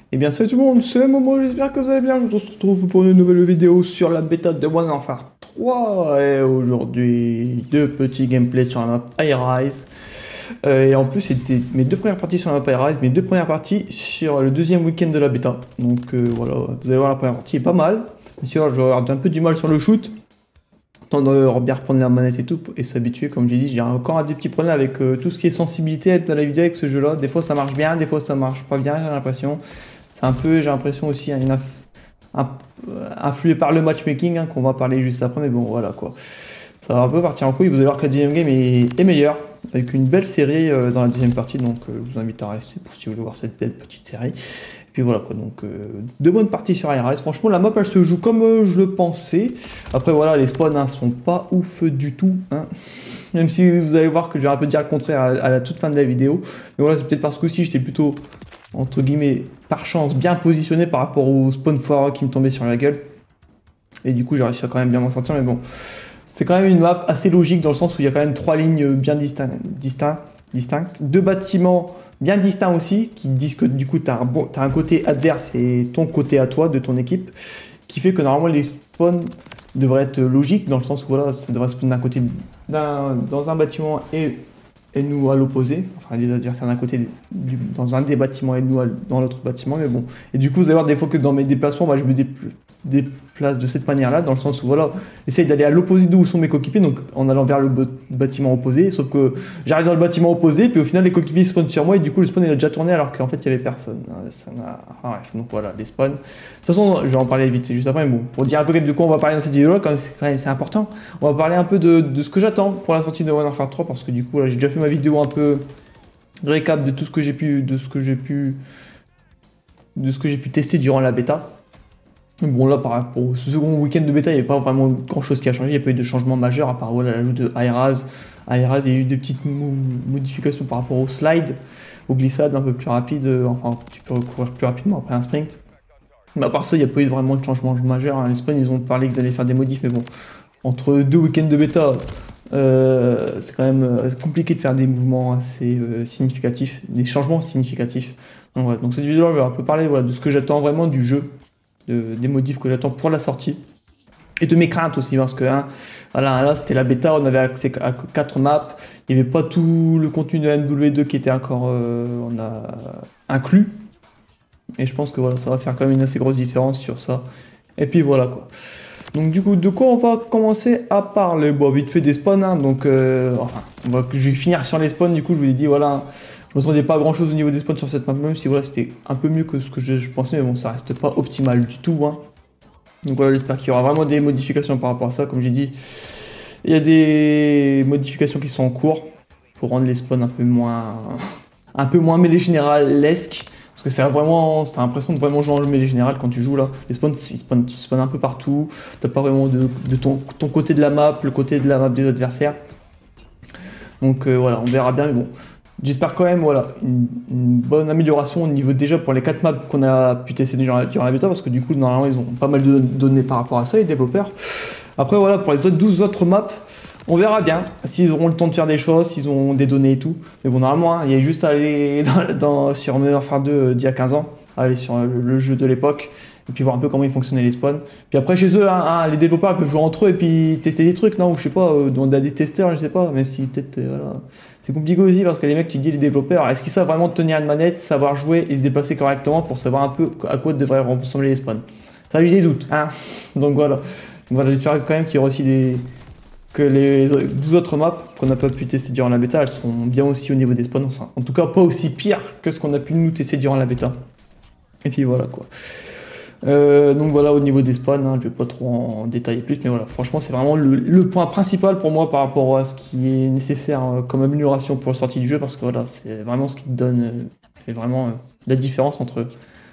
Eh bien salut tout le monde, c'est Momo, j'espère que vous allez bien. On se retrouve pour une nouvelle vidéo sur la bêta de Modern Warfare 3. Et aujourd'hui, deux petits gameplays sur la map High Rise. Et en plus, c'était mes deux premières parties sur la map High Rise, mes deux premières parties sur le deuxième week-end de la bêta. Donc voilà, vous allez voir la première partie est pas mal. Bien sûr, je vais avoir un peu du mal sur le shoot. Temps de bien reprendre la manette et tout et s'habituer. Comme j'ai dit, j'ai encore des petits problèmes avec tout ce qui est sensibilité dans la vidéo avec ce jeu là. Des fois ça marche bien, des fois ça marche pas bien, j'ai l'impression. C'est un peu, j'ai l'impression aussi, influé par le matchmaking, qu'on va parler juste après, mais bon voilà quoi. Ça va un peu partir en couille. Vous allez voir que la deuxième game est meilleure, avec une belle série dans la deuxième partie, donc je vous invite à rester si vous voulez voir cette belle petite série. Et puis voilà quoi, donc deux bonnes parties sur IRS. Franchement, la map elle se joue comme je le pensais. Après voilà, les spawns sont pas ouf du tout, hein. Même si vous allez voir que je vais un peu dire le contraire à la toute fin de la vidéo. Mais voilà, c'est peut-être parce que aussi j'étais plutôt, entre guillemets, par chance, bien positionné par rapport au spawn foireux qui me tombait sur la gueule. Et du coup, j'ai réussi à quand même bien m'en sortir, mais bon. C'est quand même une map assez logique dans le sens où il y a quand même trois lignes bien distinctes. Deux bâtiments bien distincts aussi, qui disent que du coup, tu as un côté adverse et ton côté à toi, de ton équipe, qui fait que normalement, les spawns devraient être logiques, dans le sens où voilà, ça devrait spawn d'un côté, dans un bâtiment et nous à l'opposé, enfin les adversaires d'un côté dans un des bâtiments et nous dans l'autre bâtiment, mais bon. Et du coup, vous allez voir des fois que dans mes déplacements, bah, je me déplace de cette manière-là, dans le sens où voilà, j'essaye d'aller à l'opposé d'où sont mes coéquipiers, donc en allant vers le bâtiment opposé, sauf que j'arrive dans le bâtiment opposé, puis au final les coéquipiers spawnent sur moi et du coup le spawn il a déjà tourné alors qu'en fait il n'y avait personne. Enfin, bref, donc voilà, les spawns. De toute façon, je vais en parler vite juste après, mais bon, pour dire un peu de quoi on va parler dans cette vidéo-là, quand même c'est important, on va parler un peu de ce que j'attends pour la sortie de Modern Warfare 3, parce que du coup là j'ai déjà fait ma vidéo un peu récap de tout ce que j'ai pu tester durant la bêta. Bon là par rapport au second week-end de bêta, il n'y avait pas vraiment grand chose qui a changé, il n'y a pas eu de changement majeur à part voilà, l'ajout de IRAS. IRAS, il y a eu des petites modifications par rapport au slide, aux glissades un peu plus rapides, enfin tu peux courir plus rapidement après un sprint. Mais à part ça, il n'y a pas eu vraiment de changement majeur, hein. Les spawns ils ont parlé qu'ils allaient faire des modifs, mais bon, entre deux week-ends de bêta, c'est quand même compliqué de faire des mouvements assez significatifs, des changements significatifs. Donc, voilà. Donc cette vidéo, je vais un peu parler voilà, de ce que j'attends vraiment du jeu, des modifs que j'attends pour la sortie, et de mes craintes aussi, parce que hein, voilà, là c'était la bêta, on avait accès à 4 maps, il n'y avait pas tout le contenu de MW2 qui était encore on a inclus, et je pense que voilà, ça va faire quand même une assez grosse différence sur ça. Et puis voilà quoi. Donc du coup, de quoi on va commencer à parler? Bon, vite fait des spawns, hein, donc enfin, je vais finir sur les spawns, du coup je vous ai dit, voilà, je ne m'attendais pas à grand chose au niveau des spawns sur cette map, même si voilà, c'était un peu mieux que ce que je pensais, mais bon, ça reste pas optimal du tout, hein. Donc voilà, j'espère qu'il y aura vraiment des modifications par rapport à ça, comme j'ai dit, il y a des modifications qui sont en cours, pour rendre les spawns un peu moins mêlée généralesque. Parce que c'est vraiment, t'as l'impression de vraiment jouer en mêlée générale quand tu joues là. Les spawns, ils spawnent un peu partout. T'as pas vraiment de ton côté de la map, le côté de la map des adversaires. Donc voilà, on verra bien. Mais bon, j'espère quand même voilà, une bonne amélioration au niveau déjà pour les 4 maps qu'on a pu tester durant la bêta. Parce que du coup, normalement, ils ont pas mal de données par rapport à ça, les développeurs. Après, voilà, pour les 12 autres maps, on verra bien s'ils auront le temps de faire des choses, s'ils ont des données et tout. Mais bon, normalement, hein, il y a juste à aller sur Modern Warfare 2 d'il y a 15 ans, aller sur le jeu de l'époque, et puis voir un peu comment ils fonctionnaient les spawns. Puis après, chez eux, hein, les développeurs ils peuvent jouer entre eux et puis tester des trucs, non? Ou je sais pas, demander à des testeurs, je sais pas, même si peut-être, voilà. C'est compliqué aussi parce que les mecs, tu te dis, les développeurs, est-ce qu'ils savent vraiment tenir une manette, savoir jouer et se déplacer correctement pour savoir un peu à quoi devraient ressembler les spawns? Ça, j'ai des doutes, hein. Donc voilà. Voilà, j'espère quand même qu'il y aura aussi que les 12 autres maps qu'on n'a pas pu tester durant la bêta, elles seront bien aussi au niveau des spawns. En tout cas, pas aussi pire que ce qu'on a pu nous tester durant la bêta. Et puis voilà quoi. Donc voilà, au niveau des spawns, hein, je vais pas trop en détailler plus, mais voilà, franchement, c'est vraiment le point principal pour moi par rapport à ce qui est nécessaire comme amélioration pour la sortie du jeu, parce que voilà, c'est vraiment ce qui te donne, fait vraiment la différence entre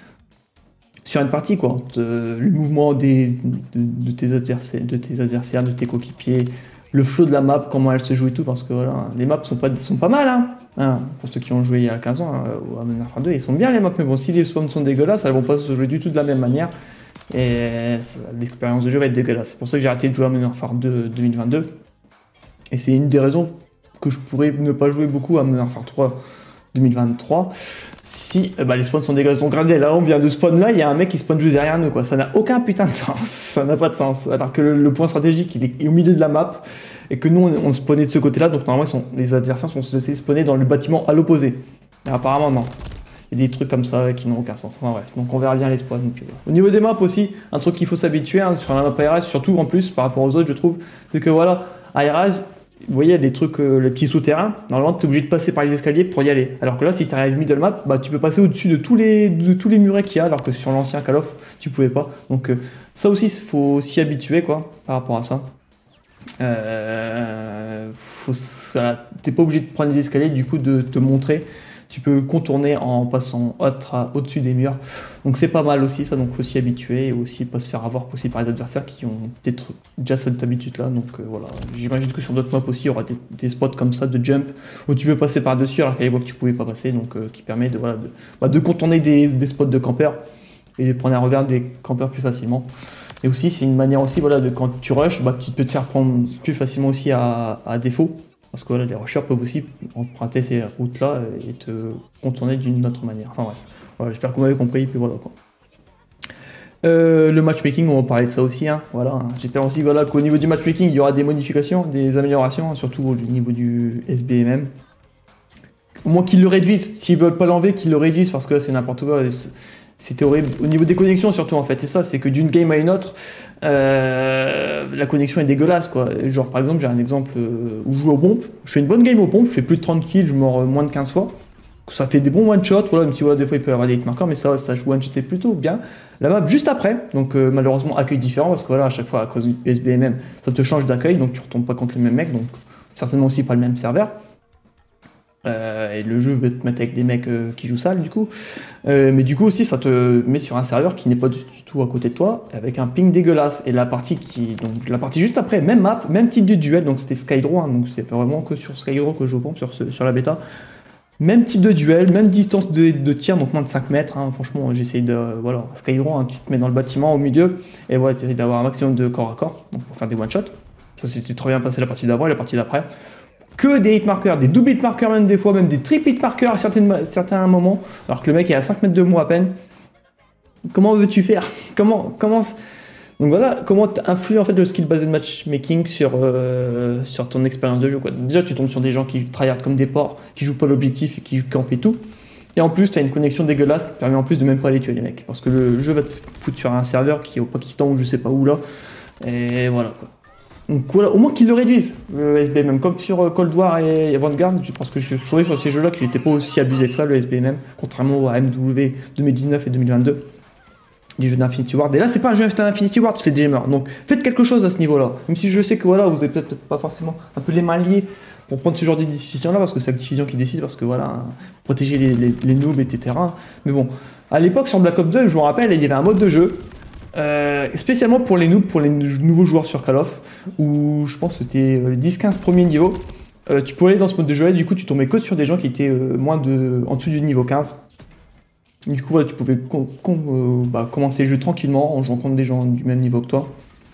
sur une partie quoi, le mouvement de tes adversaires, de tes coéquipiers, le flow de la map, comment elle se joue et tout, parce que voilà, les maps sont pas mal, hein, pour ceux qui ont joué il y a 15 ans à Modern Warfare 2, ils sont bien les maps, mais bon, si les spawns sont dégueulasses, elles vont pas se jouer du tout de la même manière, et l'expérience de jeu va être dégueulasse. C'est pour ça que j'ai arrêté de jouer à Modern Warfare 2 2022, et c'est une des raisons que je pourrais ne pas jouer beaucoup à Modern Warfare 3 2023, si les spawns sont dégueulasses. Donc regardez, là on vient de spawn là, il y a un mec qui spawn juste derrière nous, quoi. Ça n'a aucun putain de sens, ça n'a pas de sens. Alors que le point stratégique, il est au milieu de la map, et que nous on spawnait de ce côté-là, donc normalement les adversaires sont censés spawner dans le bâtiment à l'opposé. Mais apparemment non. Il y a des trucs comme ça qui n'ont aucun sens. Enfin bref, donc on verra bien les spawns. Au niveau des maps aussi, un truc qu'il faut s'habituer sur la map Hi-Rise, surtout en plus par rapport aux autres, je trouve, c'est que voilà, Hi-Rise, vous voyez, il y a des trucs, les petits souterrains, normalement tu es obligé de passer par les escaliers pour y aller. Alors que là, si tu arrives middle map, tu peux passer au-dessus de tous les murets qu'il y a, alors que sur l'ancien Call of, tu pouvais pas. Donc ça aussi, il faut s'y habituer, quoi, par rapport à ça. T'es pas obligé de prendre les escaliers, du coup, de te montrer. Tu peux contourner en passant au-dessus des murs. Donc c'est pas mal aussi ça, donc faut s'y habituer et aussi pas se faire avoir aussi par les adversaires qui ont déjà cette habitude-là. Donc voilà, j'imagine que sur d'autres maps aussi, il y aura des spots comme ça de jump où tu peux passer par-dessus alors qu'à l'époque tu pouvais pas passer, donc qui permet de contourner des spots de campeurs et de prendre un revers des campeurs plus facilement. Et aussi c'est une manière aussi de quand tu rushes, tu peux te faire prendre plus facilement aussi à défaut. Parce que les rushers peuvent aussi emprunter ces routes-là et te contourner d'une autre manière. Enfin bref, voilà, j'espère que vous m'avez compris, puis voilà quoi. Le matchmaking, on va parler de ça aussi. Voilà, j'espère aussi qu'au niveau du matchmaking, il y aura des modifications, des améliorations, surtout au niveau du SBMM. Au moins qu'ils le réduisent. S'ils veulent pas l'enlever, qu'ils le réduisent, parce que là, c'est n'importe quoi. C'était horrible. Au niveau des connexions, surtout, en fait, c'est ça, c'est que d'une game à une autre, la connexion est dégueulasse, quoi. Genre, par exemple, j'ai un exemple où je joue aux pompes. Je fais une bonne game aux pompes, je fais plus de 30 kills, je meurs moins de 15 fois. Ça fait des bons one-shots, voilà, même si des fois il peut y avoir des hit-markers, mais ça joue one-shoté plutôt bien. La map juste après, donc malheureusement, accueil différent, parce que voilà, à chaque fois, à cause du SBMM, ça te change d'accueil, donc tu retombes pas contre les mêmes mecs, donc certainement aussi pas le même serveur. Et le jeu veut te mettre avec des mecs qui jouent sale du coup. Mais du coup aussi ça te met sur un serveur qui n'est pas du tout à côté de toi, avec un ping dégueulasse. Et la partie juste après, même map, même type de duel, donc c'était Skydraw, donc c'est vraiment que sur Skydraw que je joue sur la bêta. Même type de duel, même distance de tir, donc moins de 5 mètres. Franchement, j'essaye de. Voilà, Skydraw, tu te mets dans le bâtiment au milieu, et voilà, tu essaies d'avoir un maximum de corps à corps, donc pour faire des one-shots. Ça c'était très bien passé la partie d'avant et la partie d'après. Que des hitmarkers, des double hitmarkers même des fois, même des triple hitmarkers à certains moments, alors que le mec est à 5 mètres de moi à peine. Comment veux-tu faire? Comment Donc voilà, comment influe en fait le skill based matchmaking sur ton expérience de jeu, quoi. Déjà tu tombes sur des gens qui tryhard comme des porcs, qui jouent pas l'objectif et qui campent et tout. Et en plus tu as une connexion dégueulasse qui permet en plus de même pas aller tuer les mecs. Parce que le jeu va te foutre sur un serveur qui est au Pakistan ou je sais pas où là. Et voilà quoi. Donc voilà, au moins qu'ils le réduisent, le SBMM, comme sur Cold War et Vanguard, parce que je trouvais sur ces jeux-là qu'il n'était pas aussi abusé que ça, le SBMM, contrairement à MW 2019 et 2022, des jeux d'Infinity Ward. Et là, c'est pas un jeu d'Infinity Ward, c'est des gamers. Donc faites quelque chose à ce niveau-là. Même si je sais que voilà, vous avez peut-être pas forcément un peu les mains liées pour prendre ce genre de décision-là, parce que c'est Activision qui décide, parce que voilà, protéger les noobs, etc. Mais bon, à l'époque, sur Black Ops 2, je me rappelle, il y avait un mode de jeu. Spécialement pour les noobs, pour les nouveaux joueurs sur Call of, où je pense que c'était les 10-15 premiers niveaux, tu pouvais aller dans ce mode de jeu et du coup tu tombais que sur des gens qui étaient en dessous du niveau 15. Du coup voilà, tu pouvais commencer le jeu tranquillement en jouant contre des gens du même niveau que toi.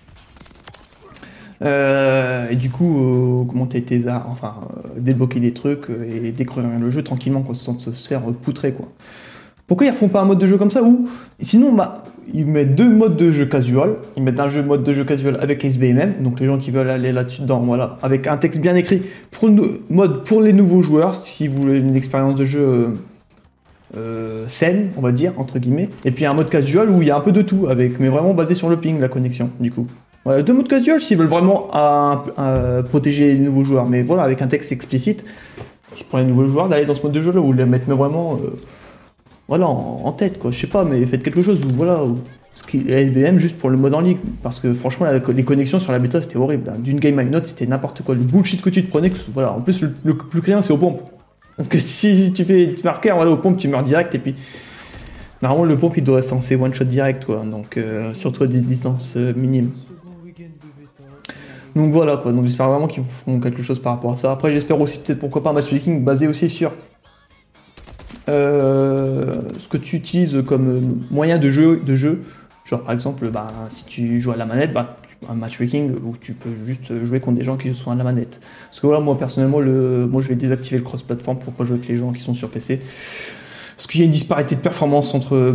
Et du coup, commenter tes arts, enfin débloquer des trucs et découvrir le jeu tranquillement, quoi, sans se faire poutrer, quoi. Pourquoi ils refont pas un mode de jeu comme ça? Ou sinon, ils mettent deux modes de jeu casual. Ils mettent un mode de jeu casual avec SBMM, donc les gens qui veulent aller là-dessus dedans, voilà, avec un texte bien écrit mode pour les nouveaux joueurs, si vous voulez une expérience de jeu saine, on va dire, entre guillemets. Et puis un mode casual où il y a un peu de tout, mais vraiment basé sur le ping, la connexion, du coup. Voilà, deux modes casual s'ils veulent vraiment protéger les nouveaux joueurs, mais voilà, avec un texte explicite, c'est pour les nouveaux joueurs d'aller dans ce mode de jeu là, où les mettre vraiment voilà, en tête, quoi. Je sais pas, mais faites quelque chose où, voilà, SBM juste pour le mode en ligne, parce que franchement, les connexions sur la bêta, c'était horrible. D'une game à une autre, c'était n'importe quoi. Le bullshit que tu te prenais, voilà. En plus, le plus client, c'est aux pompes. Parce que si tu fais marquer, voilà, aux pompes, tu meurs direct, et puis normalement, le pompe, il doit être censé one-shot direct, quoi. Donc, surtout à des distances minimes. Donc voilà, quoi. Donc j'espère vraiment qu'ils feront quelque chose par rapport à ça. Après, j'espère aussi, peut-être, pourquoi pas, un matchmaking basé aussi sur ce que tu utilises comme moyen de jeu, genre par exemple, si tu joues à la manette, un matchmaking où tu peux juste jouer contre des gens qui sont à la manette. Parce que voilà, moi personnellement, moi je vais désactiver le cross-platform pour pas jouer avec les gens qui sont sur PC. Parce qu'il y a une disparité de performance entre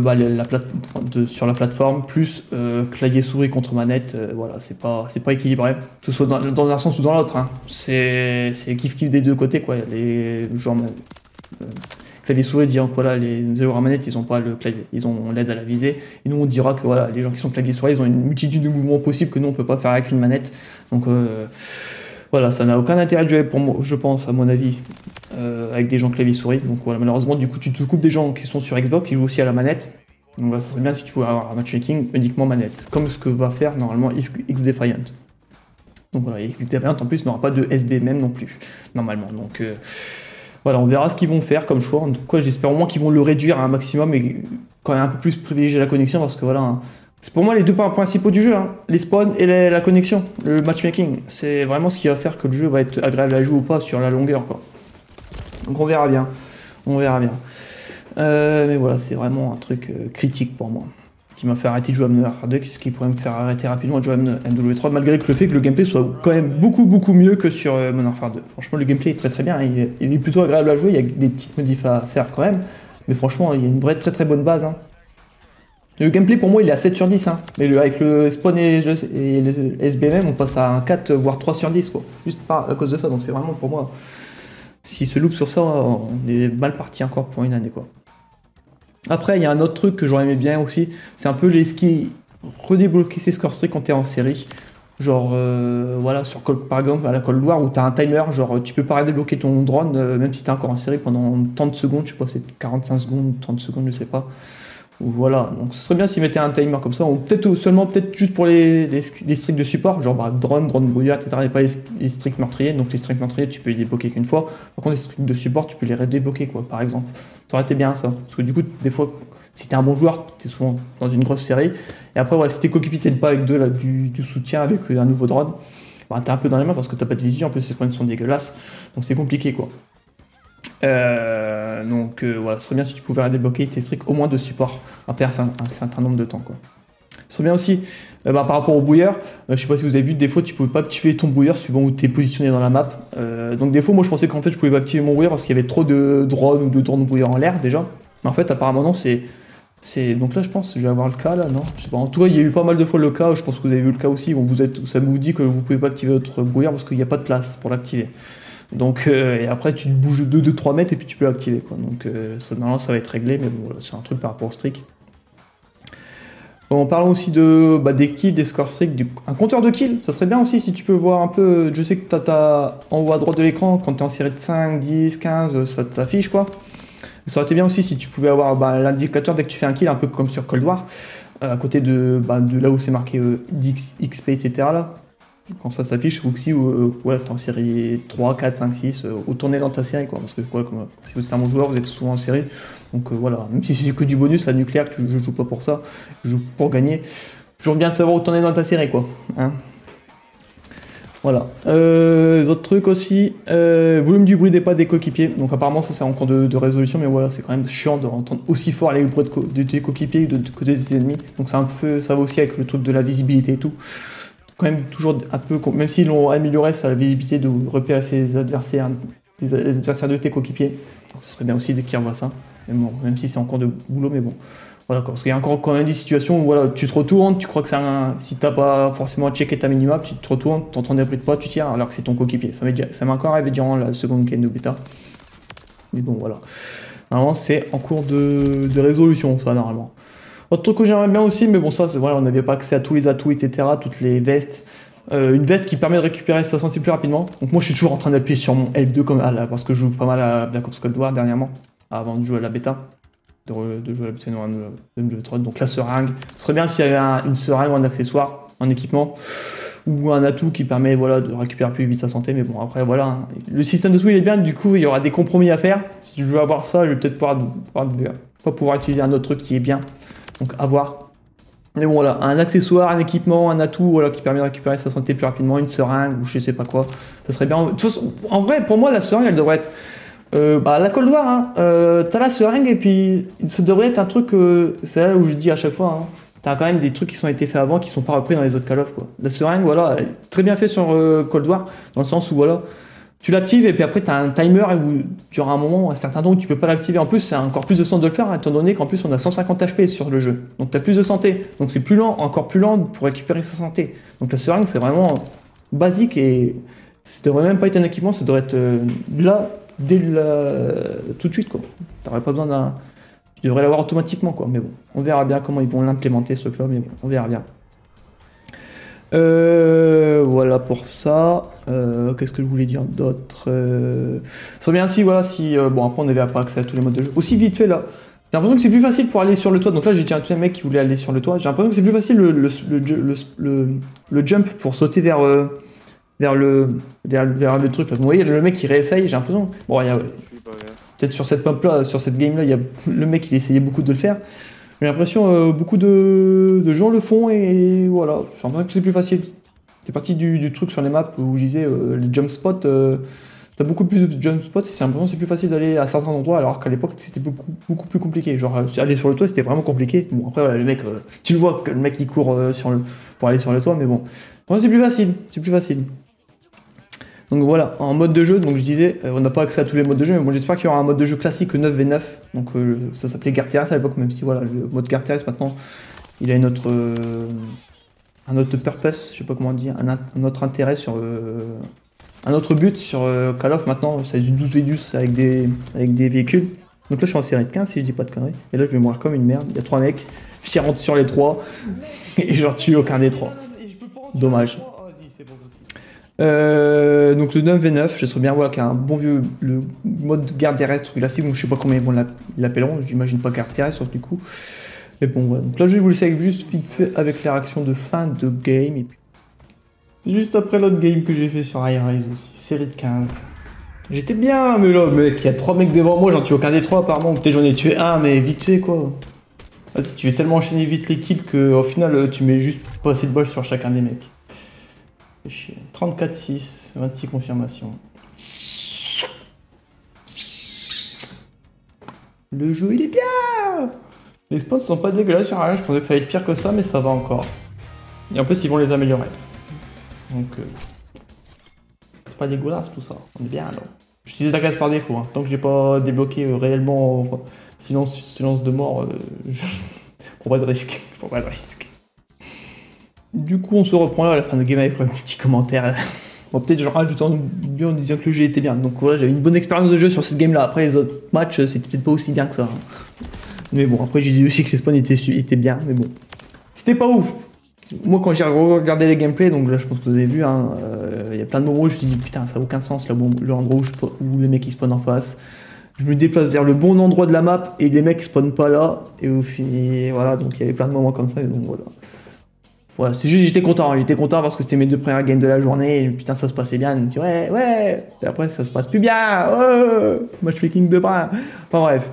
sur la plateforme, plus clavier-souris contre manette, voilà, c'est pas équilibré, que ce soit dans un sens ou dans l'autre. Hein. C'est kiff-kiff des deux côtés, quoi. Les joueurs clavier-souris diront que voilà, les joueurs à manette, ils ont pas le clavier, ils ont l'aide à la visée. Et nous, on dira que voilà, les gens qui sont clavier-souris, ils ont une multitude de mouvements possibles que nous, on peut pas faire avec une manette. Donc voilà, ça n'a aucun intérêt de jouer pour moi, je pense, à mon avis, avec des gens clavier-souris. Donc voilà, malheureusement, du coup, tu te coupes des gens qui sont sur Xbox, qui jouent aussi à la manette. Donc là, ça serait bien si tu pouvais avoir un matchmaking uniquement manette, comme ce que va faire normalement XDefiant. Donc voilà, XDefiant en plus n'aura pas de SBMM non plus, normalement. Donc voilà, on verra ce qu'ils vont faire comme choix. En tout cas, j'espère au moins qu'ils vont le réduire à un maximum et quand même un peu plus privilégier la connexion parce que voilà. Hein, c'est pour moi les deux points principaux du jeu, hein. Les spawns et la connexion, le matchmaking. C'est vraiment ce qui va faire que le jeu va être agréable à jouer ou pas sur la longueur, quoi. Donc on verra bien. On verra bien. Mais voilà, c'est vraiment un truc critique pour moi. Qui m'a fait arrêter de jouer à Modern Warfare 2, ce qui pourrait me faire arrêter rapidement de jouer à MW3, malgré que le fait que le gameplay soit quand même beaucoup mieux que sur Modern Warfare 2. Franchement, le gameplay est très bien, il est plutôt agréable à jouer, il y a des petites modifs à faire quand même. Mais franchement, il y a une vraie très bonne base. Hein. Le gameplay pour moi il est à 7 sur 10, hein. Mais avec le spawn et le SBMM on passe à un 4 voire 3 sur 10 quoi. Juste à cause de ça, donc c'est vraiment pour moi, s'il se loupe sur ça, on est mal parti encore pour une année quoi. Après il y a un autre truc que j'aurais aimé bien aussi, c'est un peu les skis, redébloquer ses score streaks quand t'es en série. Genre voilà, par exemple à la Cold War où t'as un timer, genre tu peux pas débloquer ton drone même si t'es encore en série pendant tant de secondes, je sais pas, c'est 45 secondes, 30 secondes, je sais pas. Voilà, donc ce serait bien s'ils mettaient un timer comme ça, ou peut-être juste pour les streaks de support, genre drone brouillard, etc. Et pas les streaks meurtriers, donc les streaks meurtriers tu peux les débloquer qu'une fois, par contre les streaks de support tu peux les redébloquer quoi, par exemple. Ça aurait été bien ça, parce que du coup, des fois, si t'es un bon joueur, t'es souvent dans une grosse série, et après, ouais, si tes coéquipiers t'aident pas avec du soutien, avec un nouveau drone, bah, t'es un peu dans les mains parce que t'as pas de vision, en plus ces points sont dégueulasses, donc c'est compliqué quoi. Voilà, ce serait bien si tu pouvais débloquer tes streaks au moins de support après un certain nombre de temps quoi. Ce serait bien aussi par rapport au brouilleur, je sais pas si vous avez vu, des fois tu pouvais pas activer ton brouilleur suivant où tu es positionné dans la map. Donc des fois moi je pensais qu'en fait je pouvais pas activer mon brouilleur parce qu'il y avait trop de drones ou de tournes brouilleur en l'air déjà. Mais en fait apparemment non, donc là je pense que je vais avoir le cas là, non je sais pas, en tout cas il y a eu pas mal de fois le cas, je pense que vous avez vu le cas aussi, ça vous dit que vous pouvez pas activer votre brouilleur parce qu'il n'y a pas de place pour l'activer. Donc et après tu te bouges de 2-3 mètres et puis tu peux l'activer quoi. Donc normalement ça va être réglé, mais bon voilà, c'est un truc par rapport au streak. En parlant aussi des kills, des score streaks, un compteur de kills, ça serait bien aussi si tu peux voir un peu, je sais que t'as en haut à droite de l'écran, quand tu es en série de 5, 10, 15, ça t'affiche quoi. Ça aurait été bien aussi si tu pouvais avoir l'indicateur dès que tu fais un kill, un peu comme sur Cold War, à côté de là où c'est marqué XP, etc. là. Quand ça s'affiche, ou si voilà, t'es en série 3, 4, 5, 6, ou tourner dans ta série quoi, parce que si vous êtes un bon joueur, vous êtes souvent en série, donc voilà, même si c'est que du bonus, la nucléaire, je joue pas pour ça, je joue pour gagner, toujours bien de savoir où tourner dans ta série quoi, hein. Voilà, autres trucs aussi, volume du bruit des pas des coéquipiers, donc apparemment ça c'est en cours de résolution, mais voilà, c'est quand même chiant d'entendre aussi fort les bruits de tes coéquipiers que de côté des ennemis, donc ça va aussi avec le truc de la visibilité et tout. Quand même toujours un peu, même s'ils l'ont amélioré, ça la visibilité de repérer ses adversaires, les adversaires de tes coéquipiers. Ce serait bien aussi dès qu'ils revoient ça. Mais bon, même si c'est encore de boulot, mais bon. Voilà, parce qu'il y a encore quand même des situations où voilà, tu te retournes, tu crois que si t'as pas forcément checké ta minimap, tu te retournes, t'entends des bruits de pas, tu tires alors que c'est ton coéquipier. Ça m'a encore arrivé durant la seconde week-end de bêta. Mais bon, voilà. Normalement, c'est en cours de résolution, ça, normalement. Autre truc que j'aimerais bien aussi, mais bon ça, voilà, on n'avait pas accès à tous les atouts, etc., toutes les vestes. Une veste qui permet de récupérer sa sensibilité plus rapidement. Donc moi je suis toujours en train d'appuyer sur mon L2 parce que je joue pas mal à Black Ops Cold War dernièrement, avant de jouer à la bêta. De jouer à la bêta de MW3. Donc la seringue. Ce serait bien s'il y avait une seringue ou un accessoire, un équipement, ou un atout qui permet voilà, de récupérer plus vite sa santé. Mais bon après voilà, hein. Le système de tout il est bien, du coup il y aura des compromis à faire. Si je veux avoir ça, je vais peut-être pas pouvoir utiliser un autre truc qui est bien. Donc à voir. Mais bon voilà, un accessoire, un équipement, un atout voilà, qui permet de récupérer sa santé plus rapidement, une seringue ou je sais pas quoi, ça serait bien. De toute façon, en vrai, pour moi, la seringue, elle devrait être... la Cold War, hein, t'as la seringue et puis ça devrait être un truc, c'est là où je dis à chaque fois, hein, t'as quand même des trucs qui ont été faits avant qui sont pas repris dans les autres Call of, quoi. La seringue, voilà, elle est très bien fait sur Cold War, dans le sens où, voilà, tu l'actives et puis après tu as un timer où tu auras un moment, un certain temps où tu peux pas l'activer. En plus, c'est encore plus de sens de le faire, étant donné qu'en plus on a 150 HP sur le jeu. Donc tu as plus de santé. Donc c'est plus lent, encore plus lent pour récupérer sa santé. Donc la seringue, c'est vraiment basique et ça devrait même pas être un équipement, ça devrait être là, tout de suite, quoi. T'aurais pas besoin d'un. Tu devrais l'avoir automatiquement, quoi. Mais bon, on verra bien comment ils vont l'implémenter ce truc-là, mais bon, on verra bien. Voilà pour ça. Qu'est-ce que je voulais dire d'autre Ça serait bien si, voilà, si. Bon, après, on n'avait pas accès à tous les modes de jeu. Aussi, vite fait, là. J'ai l'impression que c'est plus facile pour aller sur le toit. Donc là, j'ai un mec qui voulait aller sur le toit. J'ai l'impression que c'est plus facile le jump pour sauter vers le truc. Vous voyez, le mec qui réessaye, j'ai l'impression. Bon, il y a. Peut-être sur cette map-là, sur cette game-là, il y a le mec, il essayait beaucoup de le faire. J'ai l'impression beaucoup de gens le font et voilà. J'ai l'impression que c'est plus facile. C'est parti du truc sur les maps où je disais les jump spots. T'as beaucoup plus de jump spots et c'est l'impression que c'est plus facile d'aller à certains endroits alors qu'à l'époque c'était beaucoup plus compliqué. Genre aller sur le toit c'était vraiment compliqué. Bon après voilà, le mec, tu le vois que le mec il court pour aller sur le toit, mais bon. C'est plus facile. C'est plus facile. Donc voilà, en mode de jeu, donc je disais, on n'a pas accès à tous les modes de jeu, mais bon, j'espère qu'il y aura un mode de jeu classique 9v9, donc ça s'appelait Guerre Terrestre à l'époque, même si voilà, le mode Guerre Terrestre maintenant, il a un autre purpose, je sais pas comment dire, un autre intérêt sur, un autre but sur Call of maintenant, c'est du 12v12 avec des véhicules. Donc là je suis en série de 15 si je dis pas de conneries, et là je vais mourir comme une merde, il y a 3 mecs, je tire sur les 3, et je leur tue aucun des 3. Dommage. Donc le 9v9, je serais bien voilà qu'il y a un bon vieux le mode guerre terrestre classique, donc je sais pas comment ils l'appelleront, j'imagine pas guerre terrestre du coup. Mais bon voilà. Donc là je vais vous laisser avec juste vite fait avec la réaction de fin de game et puis c'est juste après l'autre game que j'ai fait sur Hi-Rise aussi, série de 15. J'étais bien, mais là mec, il y a 3 mecs devant moi, j'en tue aucun des 3 apparemment, peut-être j'en ai tué un mais vite fait quoi. Vas-y, tu veux tellement enchaîner vite les kills qu'au final tu mets juste pas assez de balles sur chacun des mecs. 34-6, 26 confirmations. Le jeu il est bien. Les spawns sont pas dégueulasses sur rien, je pensais que ça allait être pire que ça, mais ça va encore. Et en plus ils vont les améliorer. Donc c'est pas dégueulasse tout ça, on est bien alors. J'utilise la case par défaut, hein. Tant que j'ai pas débloqué réellement silence de mort, pour pas de risque. Pour pas de risque. Du coup, on se reprend là à la fin de game avec un petit commentaire. Bon, peut-être je rajoute en disant que le jeu était bien. Donc voilà, j'avais une bonne expérience de jeu sur cette game là. Après, les autres matchs, c'était peut-être pas aussi bien que ça. Mais bon, après, j'ai dit aussi que ces spawns étaient bien. Mais bon, c'était pas ouf. Moi, quand j'ai regardé les gameplays, donc là, je pense que vous avez vu, hein, y a plein de moments où je me suis dit, putain, ça n'a aucun sens là, l'endroit où les mecs ils spawnent en face. Je me déplace vers le bon endroit de la map et les mecs spawnent pas là. Et au final, voilà, donc il y avait plein de moments comme ça. Et donc voilà. Voilà, c'est juste, j'étais content parce que c'était mes 2 premières games de la journée, et putain ça se passait bien, je me dis ouais, et après ça se passe plus bien, matchmaking de bras, enfin bref.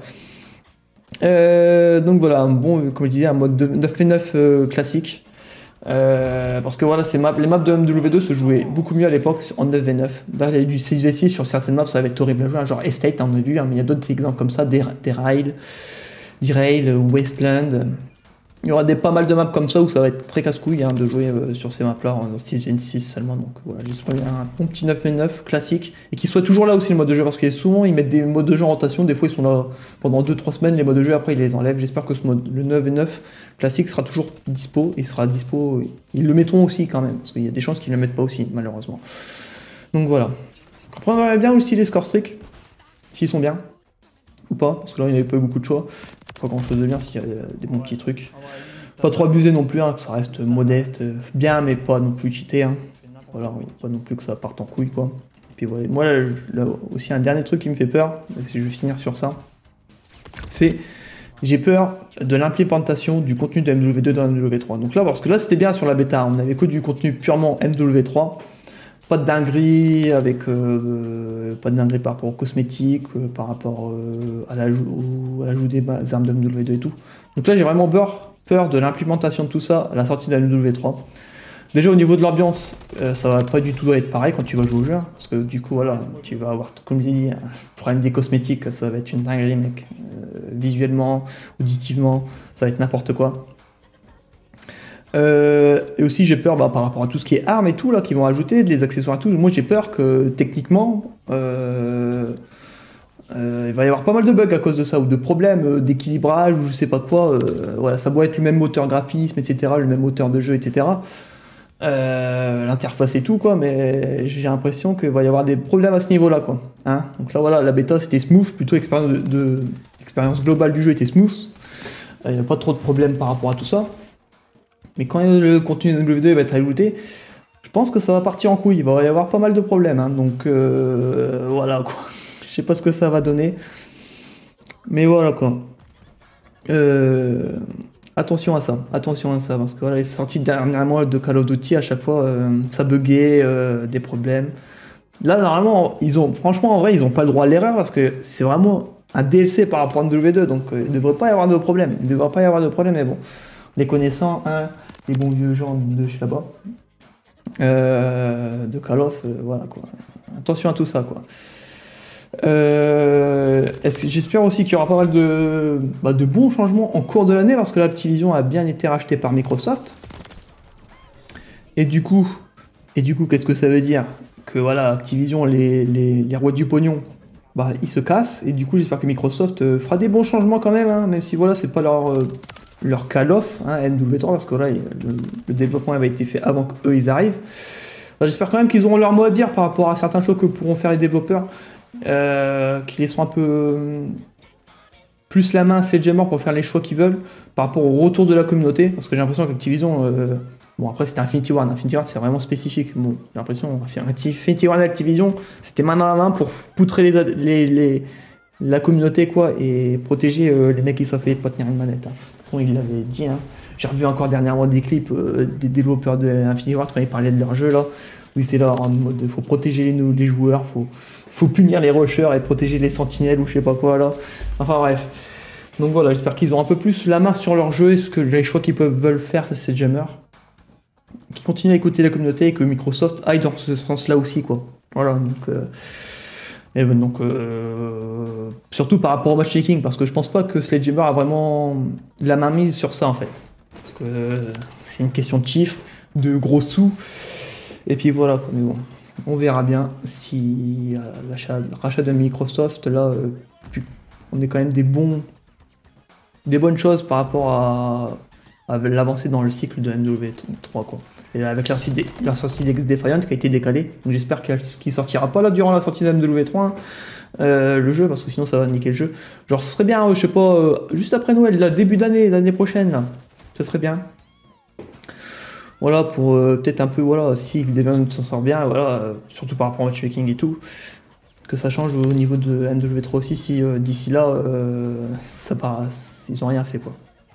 Donc voilà, bon, comme je disais, un mode 9v9 classique, parce que voilà, les maps de MW2 se jouaient beaucoup mieux à l'époque en 9v9, là il y a eu du 6v6 sur certaines maps, ça va être horrible à jouer, hein, genre Estate, on a vu, hein, mais il y a d'autres exemples comme ça, Derail, Wasteland. Il y aura pas mal de maps comme ça où ça va être très casse-couille hein, de jouer sur ces maps-là en 6v6 seulement. Donc voilà, j'espère un bon petit 9v9 classique et qu'il soit toujours là aussi le mode de jeu parce que souvent ils mettent des modes de jeu en rotation. Des fois ils sont là pendant 2-3 semaines, les modes de jeu après ils les enlèvent. J'espère que le 9v9 classique sera toujours dispo et sera dispo. Ils le mettront aussi quand même parce qu'il y a des chances qu'ils ne le mettent pas aussi malheureusement. Donc voilà. Après on verra bien aussi les score streaks, s'ils sont bien ou pas parce que là il n'y avait pas eu beaucoup de choix. Pas grand chose de bien s'il y a des bons petits trucs. Pas trop abusé non plus, hein, que ça reste modeste, bien mais pas non plus cheaté. Hein. Voilà, oui, pas non plus que ça parte en couille quoi. Et puis voilà, moi là, aussi un dernier truc qui me fait peur, si je vais finir sur ça, c'est j'ai peur de l'implémentation du contenu de MW2 dans MW3. Donc là, parce que là c'était bien sur la bêta, on avait que du contenu purement MW3. Pas de dinguerie avec pas de dinguerie par rapport aux cosmétiques, par rapport à l'ajout des armes de MW2 et tout. Donc là j'ai vraiment peur de l'implémentation de tout ça à la sortie de la MW3. Déjà au niveau de l'ambiance, ça va pas du tout être pareil quand tu vas jouer au jeu, parce que du coup voilà, tu vas avoir, comme j'ai dit, un problème des cosmétiques, ça va être une dinguerie mec. Visuellement, auditivement, ça va être n'importe quoi. Et aussi j'ai peur par rapport à tout ce qui est armes et tout là qu'ils vont ajouter, les accessoires et tout. Moi j'ai peur que techniquement il va y avoir pas mal de bugs à cause de ça, ou de problèmes d'équilibrage, ou je sais pas quoi. Voilà, ça doit être le même moteur graphisme, etc., le même moteur de jeu, etc. L'interface et tout, quoi, mais j'ai l'impression qu'il va y avoir des problèmes à ce niveau-là, quoi. Hein, donc là, voilà, la bêta c'était smooth, plutôt l'expérience globale du jeu était smooth. Il n'y a pas trop de problèmes par rapport à tout ça. Mais quand le contenu de W2 va être ajouté, je pense que ça va partir en couille. Il va y avoir pas mal de problèmes, hein, donc voilà, quoi. Je sais pas ce que ça va donner. Mais voilà, quoi. Attention à ça, parce que voilà, les sorties dernièrement de Call of Duty, à chaque fois, ça buguait, des problèmes. Là, normalement, franchement, en vrai, ils ont pas le droit à l'erreur, parce que c'est vraiment un DLC par rapport à W2, donc il ne devrait pas y avoir de problème. Mais bon, les connaissants, hein, les bons vieux gens de chez là-bas, de Call of, voilà, quoi. Attention à tout ça, quoi. J'espère aussi qu'il y aura pas mal de bons changements en cours de l'année, parce que là, Activision a bien été racheté par Microsoft. Et du coup, qu'est-ce que ça veut dire? Que voilà, Activision, les rois du pognon, ils se cassent. Et du coup, j'espère que Microsoft fera des bons changements quand même, hein, même si voilà, c'est pas leur Call of, hein, MW3, parce que là, le développement avait été fait avant qu'eux ils arrivent. J'espère quand même qu'ils auront leur mot à dire par rapport à certains choix que pourront faire les développeurs. Qui laisseront un peu plus la main à Sledgehammer pour faire les choix qu'ils veulent par rapport au retour de la communauté, parce que j'ai l'impression qu'Activision, bon après c'était Infinity Ward c'est vraiment spécifique, bon j'ai l'impression Infinity Ward et Activision c'était main dans la main pour poutrer la communauté, quoi, et protéger les mecs qui savent pas tenir une manette, hein. De toute façon il l'avait dit, hein. J'ai revu encore dernièrement des clips des développeurs de Infinity Ward quand ils parlaient de leur jeu là, où c'était là en mode faut protéger les joueurs, faut punir les rushers et protéger les sentinelles ou je sais pas quoi là. Enfin bref. Donc voilà, j'espère qu'ils ont un peu plus la main sur leur jeu et les choix qu'ils veulent faire, c'est Jammer. Qui continuent à écouter la communauté et que Microsoft aille dans ce sens-là aussi, quoi. Voilà, donc surtout par rapport au matchmaking, parce que je pense pas que Sledgehammer a vraiment la main mise sur ça en fait. Parce que c'est une question de chiffres, de gros sous. Et puis voilà, mais bon. On verra bien si le rachat de Microsoft, là, on est quand même des bonnes choses par rapport à l'avancée dans le cycle de MW3, quoi. Et avec la sortie d'X-Defiant qui a été décalée, donc j'espère qu'il sortira pas là durant la sortie de MW3, hein, le jeu, parce que sinon ça va niquer le jeu. Genre ce serait bien, je sais pas, juste après Noël, là, début d'année, l'année prochaine, là, ça serait bien. Voilà, pour peut-être un peu, voilà, si X-Defiant s'en sort bien, voilà, surtout par rapport au matchmaking et tout, que ça change au niveau de MW3 aussi, si d'ici là, ils ont rien fait, quoi.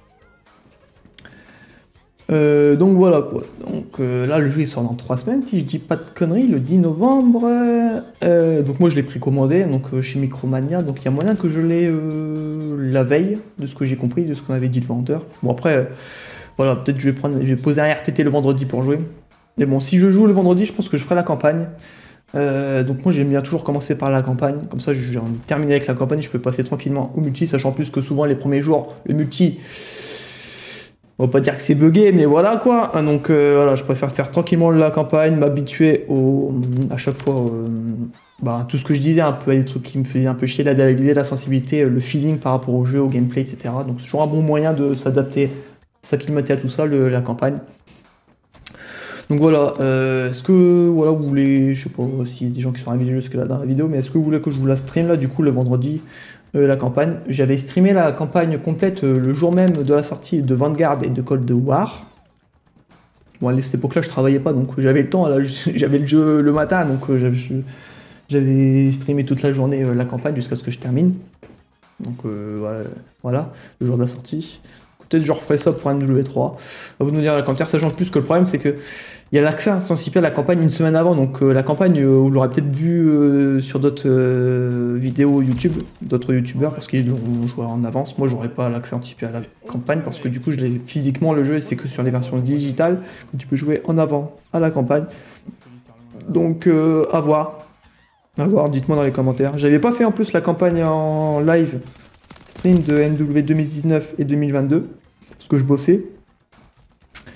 Donc voilà, quoi. Donc là, le jeu il sort dans 3 semaines, si je dis pas de conneries, le 10 novembre. Donc moi je l'ai précommandé chez Micromania, donc il y a moyen que je l'ai la veille, de ce que j'ai compris, de ce qu'on avait dit le vendeur. Bon après... Voilà, peut-être je vais poser un RTT le vendredi pour jouer. Mais bon, si je joue le vendredi, je pense que je ferai la campagne. Donc moi j'aime bien toujours commencer par la campagne. Comme ça, j'ai envie de terminer avec la campagne, je peux passer tranquillement au multi, sachant plus que souvent les premiers jours, le multi, on va pas dire que c'est buggé, mais voilà quoi. Donc voilà, je préfère faire tranquillement la campagne, m'habituer à chaque fois tout ce que je disais, un peu à des trucs qui me faisaient un peu chier, la sensibilité, le feeling par rapport au jeu, au gameplay, etc. Donc c'est toujours un bon moyen de s'adapter, s'acclimater à tout ça, la campagne. Donc voilà, est-ce que voilà, vous voulez, je sais pas s'il y a des gens qui sont arrivés jusque là dans la vidéo, mais est-ce que vous voulez que je vous la stream là du coup le vendredi, la campagne? J'avais streamé la campagne complète le jour même de la sortie de Vanguard et de Cold War. Bon, à cette époque-là, je travaillais pas, donc j'avais le temps, là, j'avais le jeu le matin, donc j'avais streamé toute la journée la campagne jusqu'à ce que je termine. Donc voilà, le jour de la sortie. Peut-être je referai ça pour MW3. Vous nous dire la commentaire, sachant plus que le problème c'est que il y a l'accès anticipé à la campagne une semaine avant, donc la campagne vous l'aurez peut-être vu sur d'autres vidéos YouTube, d'autres youtubeurs parce qu'ils l'ont joué en avance. Moi j'aurais pas l'accès anticipé à la campagne parce que du coup je l'ai physiquement le jeu et c'est que sur les versions digitales que tu peux jouer en avant à la campagne. Donc à voir, dites-moi dans les commentaires. J'avais pas fait en plus la campagne en live stream de MW 2019 et 2022 parce que je bossais.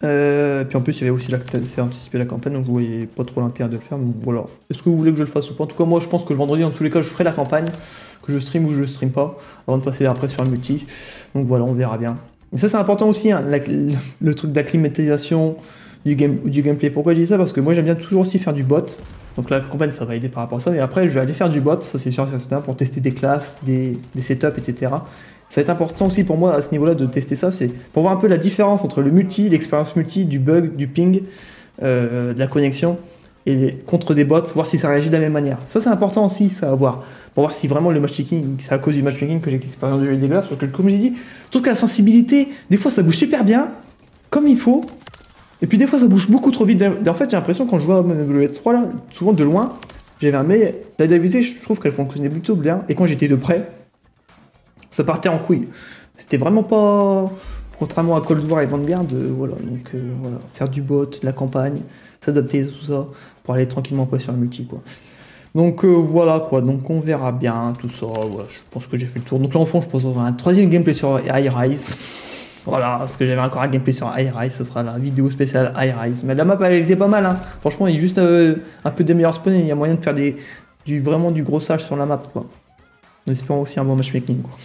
Puis en plus, il y avait aussi c'est anticipé la campagne, donc je voyais pas trop l'intérêt de le faire. Donc voilà. Est-ce que vous voulez que je le fasse ou pas? En tout cas, moi, je pense que le vendredi, en tous les cas, je ferai la campagne, que je stream ou je stream pas, avant de passer après sur un multi. Donc voilà, on verra bien. Et ça, c'est important aussi, hein, le truc d'acclimatisation du gameplay. Pourquoi je dis ça? Parce que moi, j'aime bien toujours aussi faire du bot. Donc la campagne, ça va aider par rapport à ça. Mais après, je vais aller faire du bot, ça c'est sûr, c'est certain, pour tester des classes, des setups, etc. Ça va être important aussi pour moi à ce niveau-là de tester ça, c'est pour voir un peu la différence entre le multi, l'expérience multi, du bug, du ping, de la connexion, et contre des bots, voir si ça réagit de la même manière. Ça c'est important aussi, ça à voir. Pour voir si vraiment le matchmaking, c'est à cause du matchmaking que j'ai l'expérience de jeu dégueulasse, parce que comme j'ai dit, je trouve que la sensibilité, des fois ça bouge super bien, comme il faut, et puis des fois ça bouge beaucoup trop vite. En fait j'ai l'impression quand je vois le 3 là, souvent de loin, j'avais un mais la visée, je trouve qu'elle fonctionnait plutôt bien, et quand j'étais de près, ça partait en couille. C'était vraiment pas... Contrairement à Cold War et Vanguard, voilà. Donc voilà, faire du bot, de la campagne, s'adapter à tout ça, pour aller tranquillement quoi, sur le multi, quoi. Donc voilà, quoi. Donc on verra bien tout ça. Voilà, je pense que j'ai fait le tour. Donc là, en fond, je pense un troisième gameplay sur High Rise. Voilà, parce que j'avais encore un gameplay sur High Rise, ce sera la vidéo spéciale High Rise. Mais la map, elle était pas mal, hein. Franchement, il y a juste un peu des meilleurs spawns et il y a moyen de faire vraiment du grossage sur la map, quoi. En espérant aussi un bon matchmaking, quoi.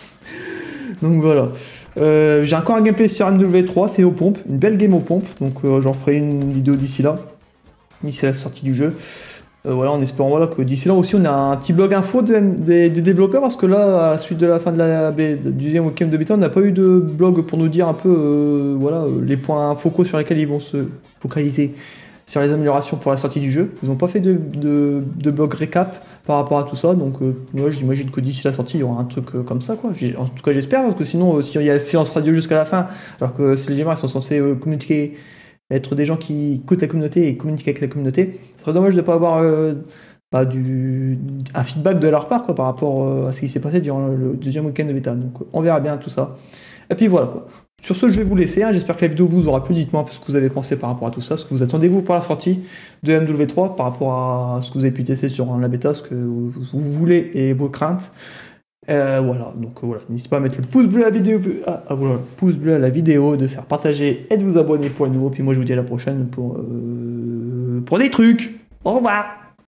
Donc voilà. J'ai encore un gameplay sur MW3, c'est aux pompes, une belle game aux pompes. Donc j'en ferai une vidéo d'ici là, d'ici la sortie du jeu. Voilà, en espérant voilà, que d'ici là aussi on a un petit blog info des développeurs, parce que là, à la suite de la fin du deuxième week-end de bêta, on n'a pas eu de blog pour nous dire un peu voilà, les points focaux sur lesquels ils vont se focaliser sur les améliorations pour la sortie du jeu. Ils n'ont pas fait de blog récap par rapport à tout ça, donc moi j'imagine que d'ici la sortie il y aura un truc comme ça, quoi. En tout cas j'espère, parce que sinon s'il y a séance radio jusqu'à la fin, alors que ces gamers ils sont censés communiquer, être des gens qui écoutent la communauté et communiquer avec la communauté, ce serait dommage de ne pas avoir un feedback de leur part, quoi, par rapport à ce qui s'est passé durant le deuxième week-end de bêta. Donc on verra bien tout ça. Et puis voilà, quoi. Sur ce, je vais vous laisser, hein. J'espère que la vidéo vous aura plu. Dites-moi ce que vous avez pensé par rapport à tout ça, ce que vous attendez-vous pour la sortie de MW3, par rapport à ce que vous avez pu tester sur la bêta, ce que vous voulez et vos craintes. Voilà, donc voilà, n'hésitez pas à mettre le pouce bleu à la vidéo, voilà, pouce bleu à la vidéo, de faire partager et de vous abonner pour les nouveaux. Puis moi je vous dis à la prochaine pour des trucs. Au revoir.